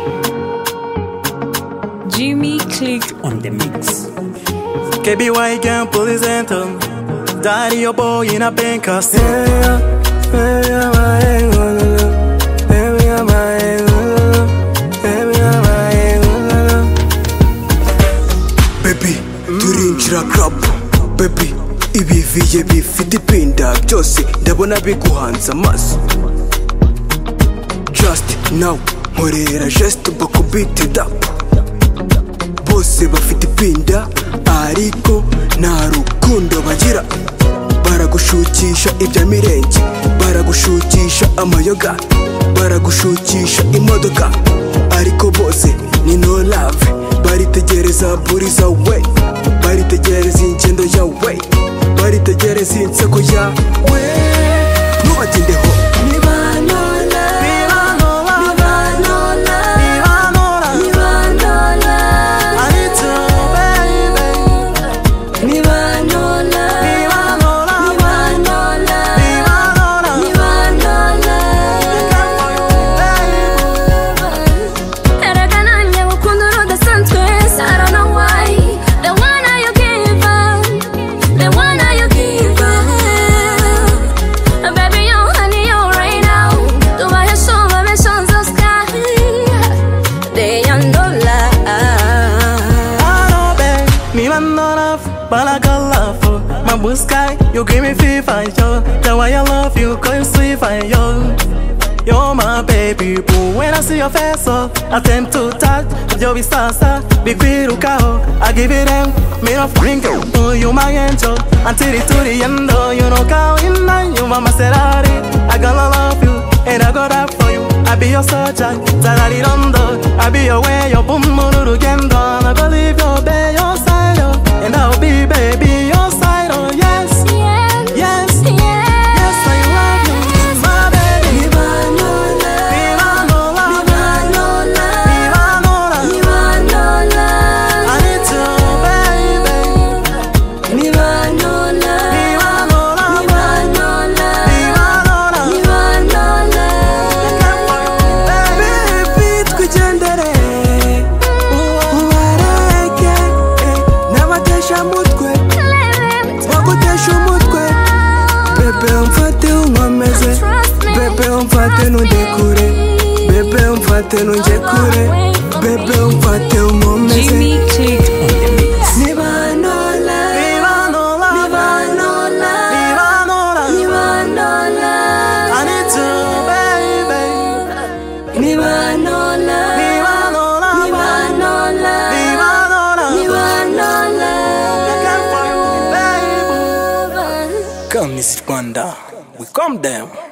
Jimmy Click on the mix. KBY can't pull his anthem. Daddy, your boy in a Bankas. Baby, turinjira club. Baby, ibiviye bifite ipinda byose ndabona biguhanze amaso. Just now, nkorera just bakubite it up. Bose bafite ipinda ariko nta rukundo bagira. Baragushukisha ibya mirenge, baragushukisha amayoga, baragushukisha imodoka, ariko bose ni no love. Baritegereza buri zawe, baritegereza ingendo yawe, baritegereza inseko yawe. Ntubatindeho. My blue sky, you give me fever, yo. That's why I love you, cause you sweet, yo. You're my baby boo. When I see your face, I attempt to touch. Yo, be salsa, big little cow. I give it them, made of wrinkle. Oh, you my angel, until it to the end. You know, cow in line, you my Maserati. I gonna love you, and I got that for you. I be your soldier, Zalari Rondo. I be your way, your boom, Muru Gendo. I believe you'll be your side, and I'll be baby your side. Bebe umfate nundekure, bebe umfate nundekure, bebe umfate umomeze. Jimmy Click on the mix. Nibanola, nibanola, nibanola, nibanola, nibanola. I need to, baby. Nibanola, nibanola, nibanola, nibanola, nibanola. I can't for you, baby. Come, Miss Rwanda, we come down.